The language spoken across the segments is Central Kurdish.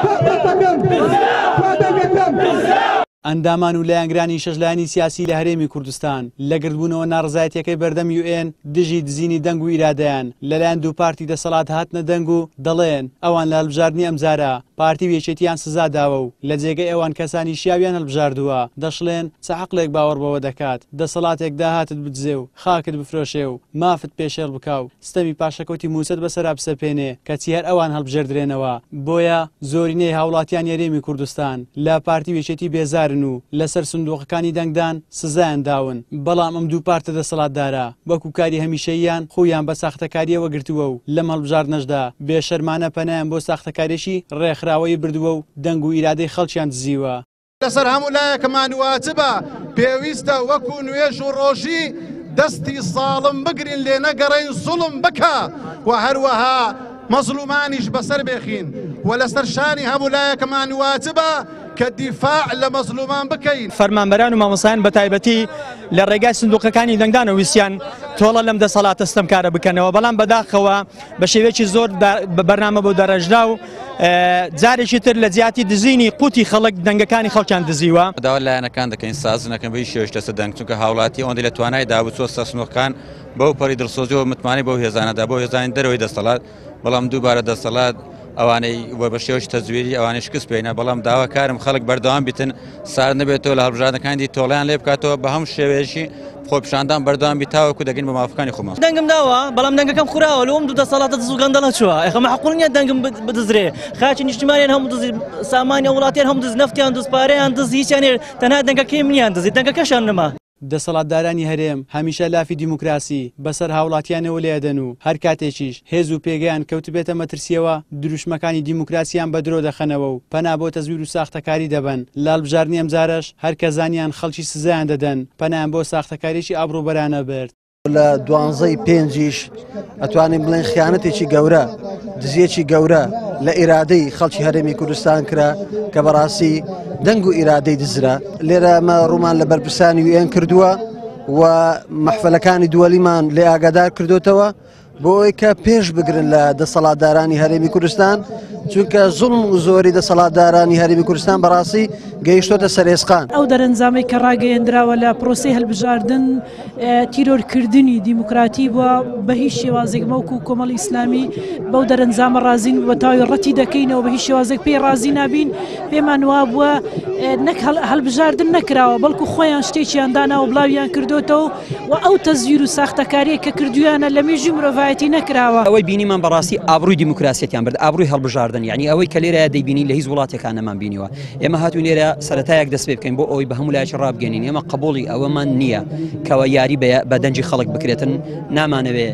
ئەندامان و لایەنگرانی شەژلایانی سیاسی لە هەرێمی کوردستان لە گردبوونەوە ناڕزایەتیەکەی بەردەم UN دژی دزینی دەنگ و ئیرادەیان لەلایەن دوو پارتی دەسەڵات هاتنە دەنگ و دەڵێن ئەوان لە هەڵبژاردننی ئەمجارە پارتی یەکێتیان سزا داوە و لە جێگەی ئەوان کەسانی شیاویان هەڵبژاردووە دەشڵێن چ عەقڵێک باوەڕ بەوە دەکات دەسەڵاتێک داهاتت بدزێ و خاکت بفرۆشێ و مافت پێشێڵ بکاو ستەمی پاشەکەوتی موسەت بەسەرا بسەپێنێ کەچی هەر ئەوان هەڵبژێردرێنەوە بۆیە زۆرینەی هاوڵاتیان یاریێمی کوردستان لە پارتی یەکێتی بێزارن و لەسەر سندوقەکانی دەنگدان سزایان داون بەڵام ئەم دوو پارتە دەسەڵاتدارە وەکو کاری هەمیشەییان خۆیان بە ساختەکاریەوە گرتووە و لەم هەڵبژاردنەشدا بێشەرمانە پەنایان بۆ ساختەکارێکی ڕێکخراوەی بردووە و دەنگ و ئیرادەی خەڵکیان دزیوە لەسەر هەموو لایەکمان واتبە پێویستە وەکو نوێژ و ڕۆژی دەستی ساڵم بگرین لێ نەگەڕین زوڵم بکە و هەروەها مەزلومانیش بەسەر بێخین و لەسەر شانی هەموو لایەکمان واتبە کە دیفاع لە مەزلومان بکەین. فەرمانبەران و مامۆستایان بە تایبەتی لە ڕێگای سندوقەکانی دەنگدانە ویسیان تۆڵە لەم دەسەڵاتە ستەمکارە بکەنەوە بەڵام بەداخەوە بە شێوەیەکی زۆر بەرنامە بۆ دەرەژدا و جارێکی تر لە جیاتی دزینی قوتی خەڵک دەنگەکانی خەڵکیان دزیوە. داوا لایەنەکان دەکەین سازنەکەن بەی شێوەش دەستە دەنگ چونکە هاوڵاتی ئەوەندەی لە توانای دابچوە سەسنوەکان بەو پەری دڵسۆزیەوە متمانی بەو هێزانەدا بۆ هێزانی دەرەوەی دەسەڵات بەڵام دووبارە دەسەڵات ئەوانەی بە شێوەش تەزویری ئەوانەی شکست پێینە بەڵام داواکارم خەڵک بەردەوام بیتن سار نەبێتەوە لە هەڵبژاردنەکانی تۆڵیان لێ بکاتەوە بە هەموو شێوەیەکی خۆپیشاندان بەردەوام بیتاوەکو دەگەین بە مافەکانی خۆمان. دەنگم داوە بەڵام دەنگەکەم خوراوە لەوم دوو دەسەڵاتە دز و گەندەڵە چووە ئەخەمە حەقوڵ نییە دەنگم بدزرێ خاچی نیشتیمانیان هەموو دزی سامانی وڵاتیان هەموو دز نەفتیان دز پارەیان دز هیچیان تەنها دەنگەکەی منیان دزی دەنگەکەشان نەما. دەسەڵاتدارانی هەرێم هەمیشە لافی دیموکراسی بەسەر هاوڵاتیانەوە لێدەن و هەر کاتێکیش هێز و پێگەیان کەوت بێتە مەترسیەوە دروشمەکانی دیموکراسیان بە درۆ دەخەنەوە و پەنا بۆ تەزویر و ساختەکاری دەبن لە هەڵبژاردننی ئەمجارەش هەر کەزانیان خەڵکی سزایان دەدەن پەنایان بۆ ساختەکاریی ئابڕوبەرانە برد. لە 12/5 ئەتوانین بڵێن خیانەتێکی گەورە دزیەکی گەورە لە ئیرادەی خەڵکی هەرێمی کوردستان کرا کە بەڕاستی دەنگ و ئیرادەی دزرا لێرە ئەمە ڕوومان لە بەرپرسانی UN کردووە و مەحفەلەکانی دووەلیمان لێ ئاگادار کردوتەوە بۆ ئەوەی کە پێش بگرن لە دەسەڵاتدارانی هەرێمی کوردستان چونکە زوڵم و زۆری دەسەڵاتدارانی هەرێمی کوردستان بەڕاستی گەیشتۆتە سەرێسقان. ئەو دەرەنجامەی کە ڕاگەیەندراوە لە پرۆسی هەڵبژاردن تیرۆرکردنی دیموکراتی بووە بە هیچ شێوازێک وەکو کۆمەڵی ئیسلامی بەو دەرەنجامە رازین بە تاوی ڕەتی دەکەینەوە بە هیچ شێوازێک پێی رازی نابین پێمان وا بووە نەک هەڵبژاردن نەکراوە بەڵکو خۆیان شتێکیان داناوە بڵاویان کردوتەوە و ئەو تەزویر و ساختەکاریە کە کردویانە لە مێژوی مرۆڤایەتی نەکراوە. ئەوەی بینیمان بەڕاستی ئابڕووی دیموکراسیەتیان برد ئابڕووی هەڵبژاردن یعنی ئەوەی کە لێرە دەیبینی لە هیچ وڵاتێکان نەمان بینیوە ئێمە هاتوون لێرە سەرەتایەک دەست پێ بکەین بۆ ئەوەی بە هەموو لایەکی ڕابگەنین ئێمە قبوڵی ئەوەمان نییە کەوە یاری بە دەنجی خەڵک بکرێتن نامانەوێ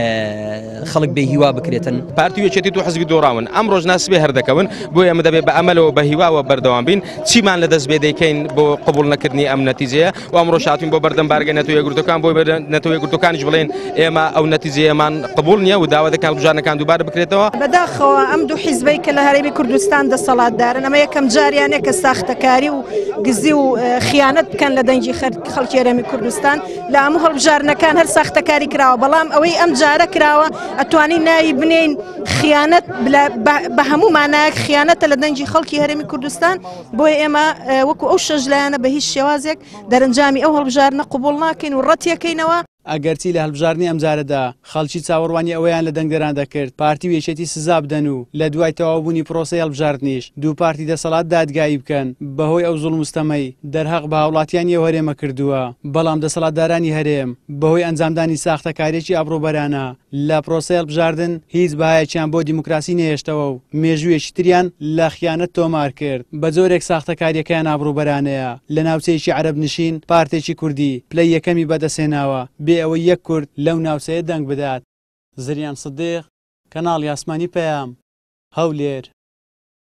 خەڵک بێ هیوا بکرێتن. پارتی یەکێتی و حزبی دۆڕاون ئەم ڕۆژ ناسبێ هەردەکەون بۆ ئێمە دەبێت بە ئەمەلەوە بە هیواوە بەردەوام بین چیمان لە دەست بێ دەیکەین بۆ قبول نەکردنی ئەم نەتیجەیە و ئەمڕۆ هاتوین بۆ بەردەم بارگەی نەتەوەی یەکگرتوەکان بۆ نەتەوەی یەکگرتوەکانیش بڵێن ئێمە ئەو نەتیجەیەمان قبول نییە و داوا دەکەن هەڵبژاردنەکان دووبارە بکرێتەوە. بەداخەوە ئەم دوو حیزبەی کە لە هەرێمی کوردستان دەسەڵاتدارن ئەمە یەکەم جاریانێک کە ساختەکاری و گزی و خیانەت بکەن لە دەنگی خەڵکی هەرێمی کوردستان لە هەموو هەڵبژاردنەکان هەر ساختەکاری کراوە بەڵام ئەوەی ئەم جارە کراوە ئەتوانین ناوی بنین خیانەت بە هەموو مانایەک خیانەتە لە دەنگی خەڵکی هەرێمی کوردستان بۆیە ئێمە وەکو ئەو شەژلایەنە بە هیچ شێوازێک دەرەنجامی ئەو هەڵبژاردنە قبوڵ ناکەین و ڕەتیەکەینەوە. ئەگەرچی لە هەڵبژاردننی ئەمجارەدا خەڵکی چاوەڕوانی ئەوەیان لە دەنگدەران دەکرد پارتی و یەکێتی سزا بدەن و لە دوای تەواوبوونی پرۆسەی هەڵبژاردنیش دوو پارتی دەسەڵات دادگایی بکەن بەهۆی ئەو زوڵم و ستەمەی دەرهەق بە هاوڵاتیانی هەرێمە کردووە بەڵام دەسەڵاتدارانی هەرێم بەهۆی ئەنجامدانی ساختەکارێکی ئابڕوبەرانە لە پرۆسەی هەڵبژاردن هیچ بەهایەکیان بۆ دیموکراسی نەهێشتەوە و مێژوویەکی تریان لە خیانەت تۆمار کرد بە جۆرێک ساختەکاریەکەیان ئابڕوبەرانەیە لە ناوچەیەکی عەرەب نشین پارتێکی کوردی پلەی یەکەمی بەدەستهێناوە بێ ئەوەی یەک کورد لەو ناوچەیە دەنگ بدات. زریان سدیق کەناڵی ئاسمانی پەیام هەولێر.